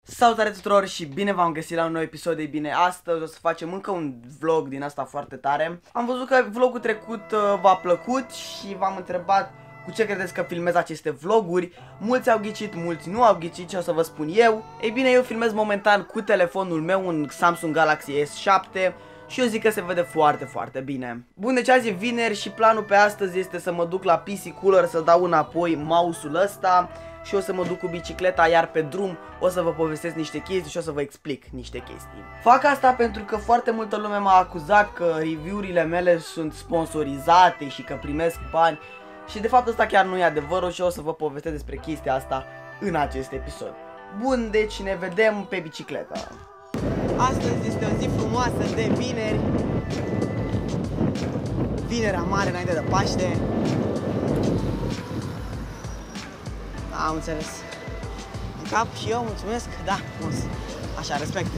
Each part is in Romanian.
Salutare tuturor și bine v-am găsit la un nou episod. Ei bine, astăzi o să facem încă un vlog din asta foarte tare. Am văzut că vlogul trecut v-a plăcut și v-am întrebat cu ce credeți că filmez aceste vloguri. Mulți au ghicit, mulți nu au ghicit, ce o să vă spun eu. Ei bine, eu filmez momentan cu telefonul meu, un Samsung Galaxy S7. Și eu zic că se vede foarte bine. Bun, deci azi e vineri și planul pe astăzi este să mă duc la PC Cooler să dau înapoi mouse-ul ăsta. Și o să mă duc cu bicicleta, iar pe drum o să vă povestesc niște chestii și o să vă explic niște chestii. Fac asta pentru că foarte multă lume m-a acuzat că review-urile mele sunt sponsorizate și că primesc bani. Și de fapt asta chiar nu e adevărul și o să vă povestesc despre chestia asta în acest episod. Bun, deci ne vedem pe bicicletă. Astăzi este o zi frumoasă de vineri. Vinerea mare înainte de Paște. Am înțeles. În cap și eu, mulțumesc. Da, frumos. Așa, respect.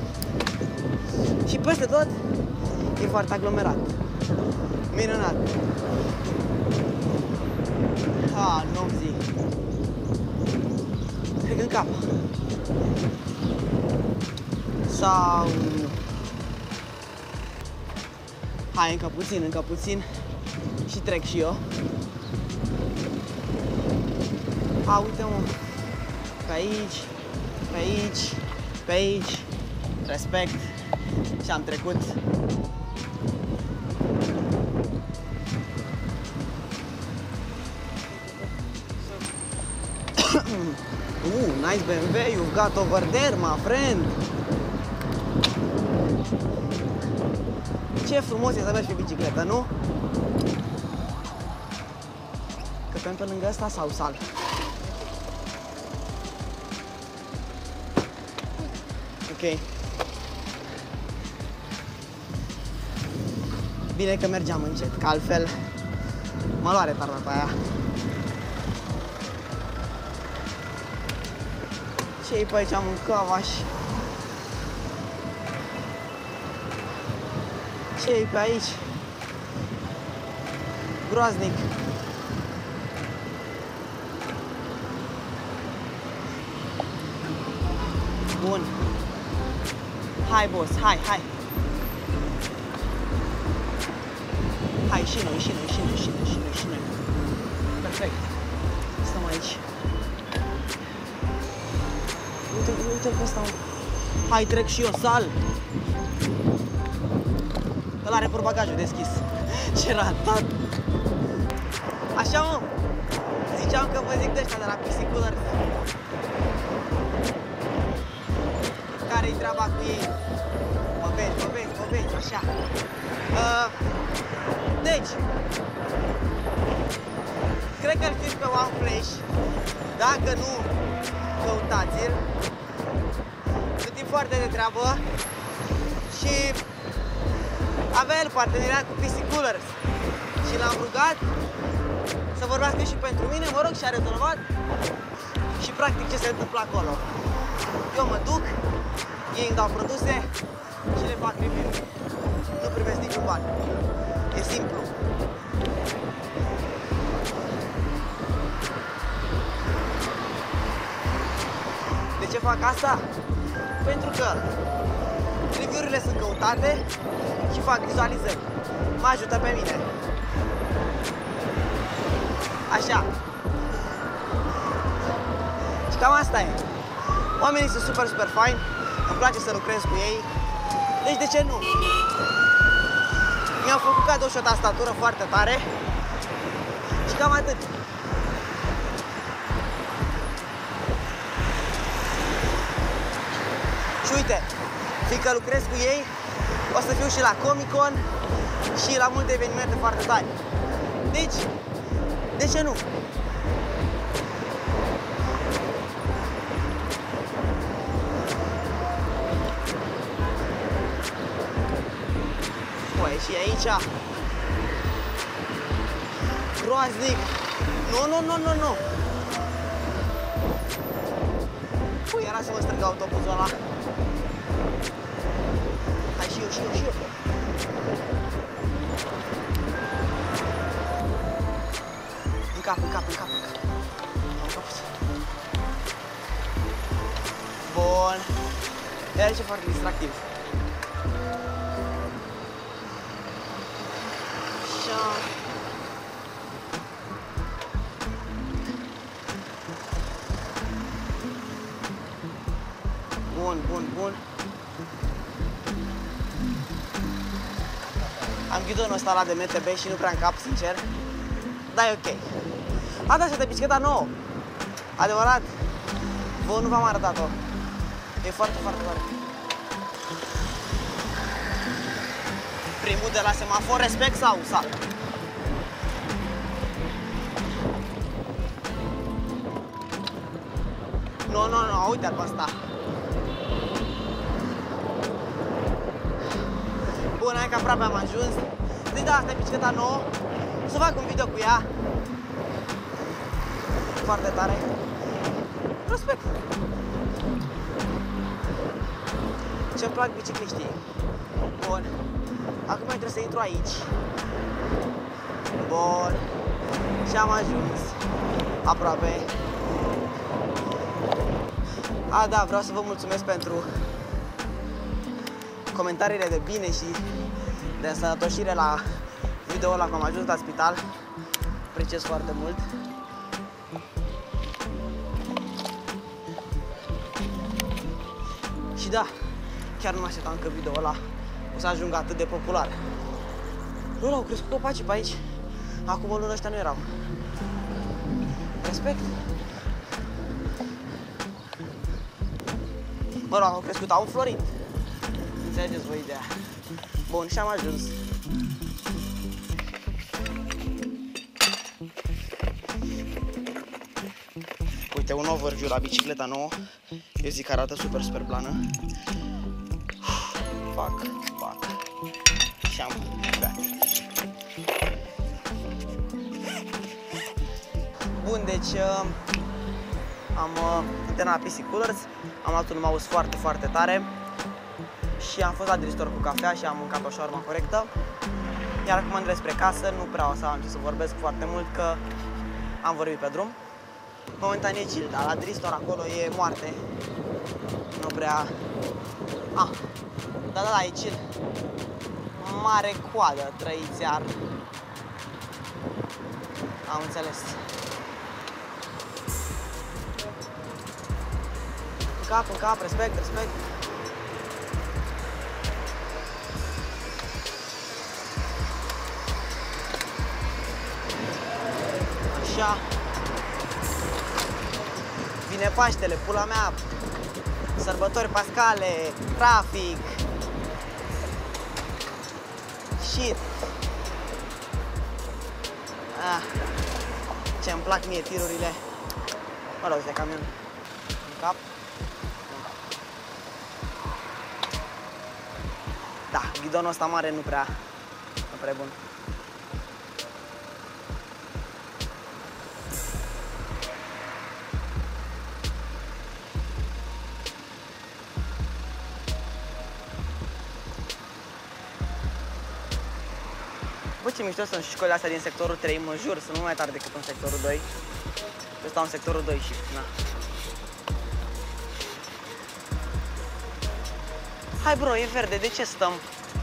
Și peste tot e foarte aglomerat. Minunat. Nu zic. Cred că în cap. Sau nu. Hai, încă puțin. Și trec și eu. Uite-mă. Pe aici, pe aici, pe aici. Respect. Și am trecut. Nice BMW you've got over there, my friend. Ce frumos e să mergi pe bicicletă, nu? Căpem pe lângă ăsta sau sal? Ok. Bine că mergeam încet, că altfel mă lua retardat pe aia. Ce-i pe aici? Am un cavaș. Ce-i pe aici? Groaznic. Bun. Hai, boss, hai. Hai, și noi. Perfect. Stăm aici. Uite că ăsta. Hai, trec și eu, sal. Ăla are portbagajul deschis. Ce ratat. Așa, mă. Ziceam că vă zic de ăștia de la PC Cooler. Care-i treaba cu ei? Mă vezi, așa. Deci, cred că îl fiți pe OneFlash. Dacă nu, căutați-l. Sunt timp foarte de treabă. Și avea el parteneriat cu PC Cooler. Și l-am rugat să vorbească și pentru mine, mă rog, și a rezolvat. Și practic ce se întâmplă acolo? Eu mă duc, ei îmi dau produse și le fac review. Nu primesc niciun bani. E simplu. De ce fac asta? Pentru că review-urile sunt căutate și fac vizualizări. Mă ajută pe mine. Așa. Și cam asta e. Oamenii sunt super faini. Îmi place să lucrez cu ei. Deci de ce nu? Mi-au făcut cadou și o tastatură foarte tare. Și cam atât. Și uite, fiindcă lucrez cu ei, o să fiu și la Comic Con și la multe evenimente foarte tari. Deci, de ce nu? Și aici groaznic. Nu. Păi era să mă strâng autobuzul ăla. Hai și eu. În cap. Bun. Iar aici e foarte distractiv. Așa. Bun, bun, bun. Am ghidonul ăsta la de MTB și nu prea în cap, sincer. Dar e ok. A, da, și de bicicleta nouă. Adevărat. Vă nu v-am arătat-o. E foarte, foarte tare. Primul de la semafor, respect sau salt? Nu, nu, nu, uite-l pe ăsta. Bun, hai că aproape am ajuns. Deci da, asta e bicicleta nouă. Să fac un video cu ea. Foarte tare. Respect. Ce-mi plac bicicliștii. Bun. Acum mai trebuie să intru aici. Bun. Și am ajuns. Aproape. A, da, vreau să vă mulțumesc pentru comentariile de bine și de însănătoșire la video-ul ăla, că am ajuns la spital. Apreciez foarte mult. Și da, chiar nu mă așteptam că video-ul ăla o să ajungă atât de popular. Nu, au crescut copacii pe aici. Acum o lună ăștia nu erau. Respect. Mă rog, au crescut, au înflorit. Înțelegeți voi ideea. Bun, și am ajuns. Uite, un overview la bicicleta nouă. Eu zic că arată super, super plană. Fac. Și am beat. Bun, deci am terminat la PC Coolers. Am luat un mouse foarte, foarte tare. Și am fost la Dristor cu cafea și am mâncat o șaurma corectă. Iar acum îndresc spre casă, nu prea o să am ce să vorbesc foarte mult, că am vorbit pe drum. Momentan e chill, dar la Dristor acolo e moarte. Nu prea... Da, e chill. Mare coadă, trăiți iar. Am înțeles. În cap, respect. Așa. Vine Paștele, pula mea. Sărbători pascale, trafic. Shit. Ce-mi plac mie tirurile. Mă rog, de camion. În cap. Da, ghidonul ăsta mare nu prea bun. Bă, ce mișto sunt și școlile astea din sectorul 3, mă jur, sunt mult mai tare decât în sectorul 2. Eu stau în sectorul 2 și, na. Hai, bro, e verde, de ce stăm?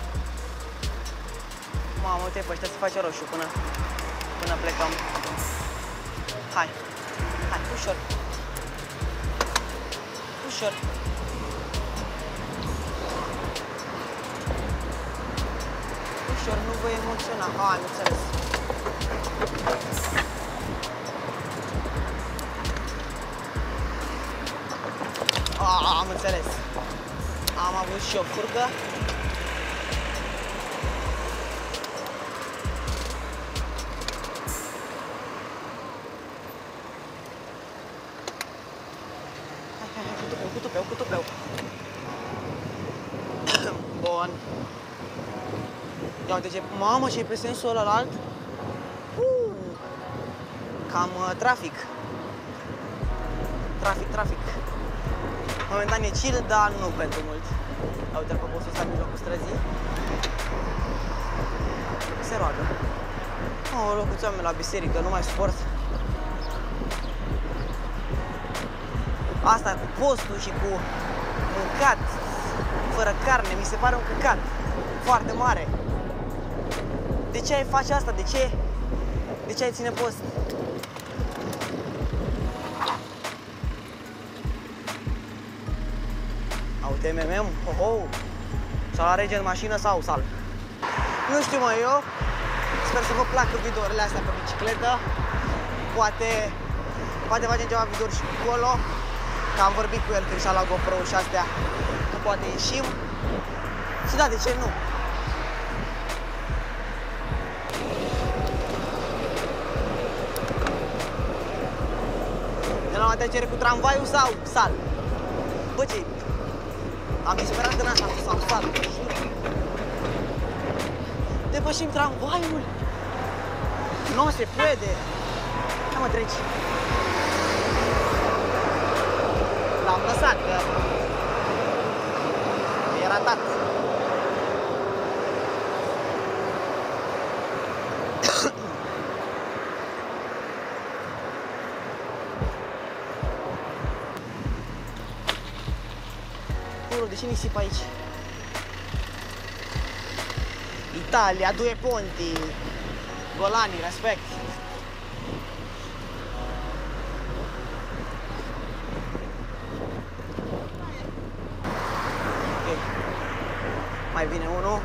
Mamă, uite pe ăștia se face roșu până plecăm. Hai, ușor. Ușor. Ușor, nu vă emoționa. Am înțeles. Am înțeles. Am avut și o furcă. Hai, cu tupeu. Bun. Ia uite ce... Mamă, și-i pe sensul ălalt? Cam trafic. Trafic. Momentan e chill, dar nu pentru mult. Ia uite-l pe bossul ăsta în mijlocul străzii. Se roagă. Oh, câți oameni la biserică, nu mai suport. Asta cu postul și cu căcat. Fără carne, mi se pare un căcat foarte mare. De ce ai face asta? De ce? De ce ai ține post? Uite MMM, ho-ho! S-a luat rege în mașină sau sal? Nu știu mă, eu sper să vă placă videourile astea pe bicicletă. Poate facem ceva videouri și acolo. Că am vorbit cu el când și-a luat GoPro și astea. Că poate ieșim. Și da, de ce nu? Ne luăm trecere cu tramvaiul sau sal? Bă, ce am disperat în asta sau sal? Depășim tramvaiul. Nu se poate. Hai mă, treci. L-am lăsat, că e ratat. De ce nisip aici? Italia, due ponti. Golani, respect. Ok. Mai vine unul.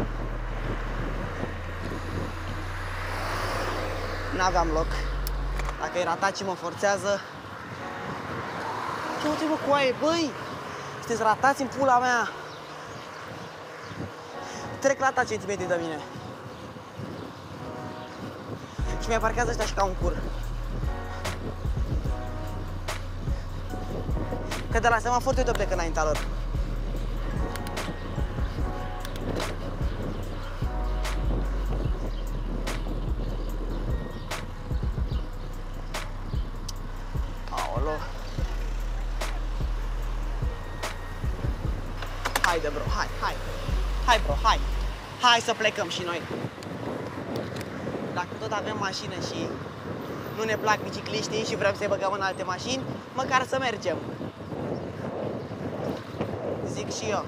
N-aveam loc. Dacă e ratat și mă forțează. Ce uite mă coaie, băi! Sunteți ratați în pula mea! Trec la centimetri de mine. Și mi-a parchează ăștia și ca un cur. Că de la semafor eu plec înaintea lor. Aolo. Haide, bro, hai. Hai, bro, hai. Hai să plecăm și noi. Dacă tot avem mașină și nu ne plac bicicliștii și vrem să-i băgăm în alte mașini, măcar să mergem. Zic și eu.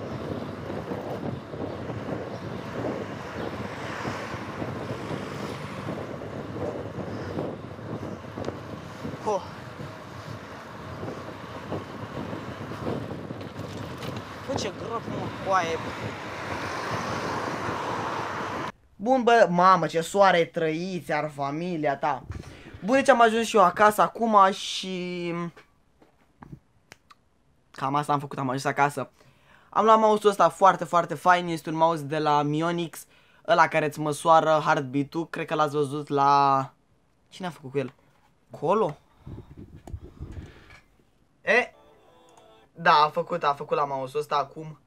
Bă, ce grob, mă, coaie. Bun, bă, mamă, ce soare trăiți, ar familia ta. Bun, deci am ajuns și eu acasă acum și... Cam asta am făcut, am ajuns acasă. Am luat mouse-ul ăsta foarte, foarte fain, este un mouse de la Mionix, ăla care îți măsoară heartbeat-ul, cred că l-ați văzut la... Cine a făcut cu el? Colo? E? Da, a făcut la mouse-ul ăsta acum.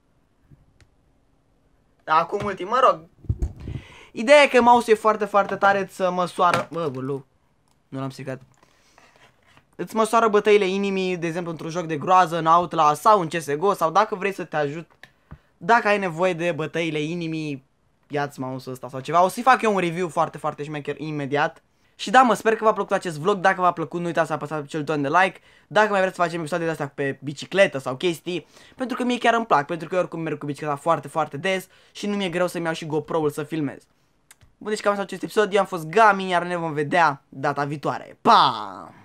Da, acum ultim, mă rog. Ideea e că mouse-ul e foarte, foarte tare, îți măsoară... Bă, bălău, nu l-am stricat. Îți măsoară bătăile inimii, de exemplu, într-un joc de groază, în Outlast sau în CSGO, sau dacă vrei să te ajut, dacă ai nevoie de bătăile inimii, ia-ți mouse-ul ăsta sau ceva. O să-i fac eu un review foarte, foarte șmecher imediat. Și da, mă, sper că v-a plăcut acest vlog. Dacă v-a plăcut, nu uitați să apăsați pe cel buton de like. Dacă mai vreți să facem episoade de astea pe bicicletă sau chestii, pentru că mie chiar îmi plac, pentru că eu oricum merg cu bicicleta foarte, foarte des și nu mi-e greu să-mi iau și GoPro-ul să filmez. Bun, deci cam asta acest episod, eu am fost Gami, iar ne vom vedea data viitoare. Pa!